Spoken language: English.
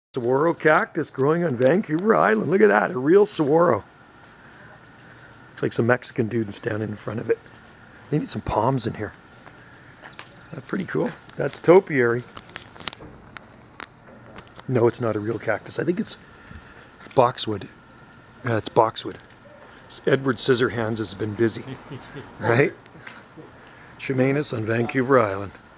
Saguaro cactus growing on Vancouver Island. Look at that, a real saguaro. Looks like some Mexican dude standing in front of it. They need some palms in here. That's pretty cool. That's topiary. No, it's not a real cactus. I think it's boxwood. It's boxwood. Edward Scissorhands has been busy, right? Shemanis on Vancouver Island.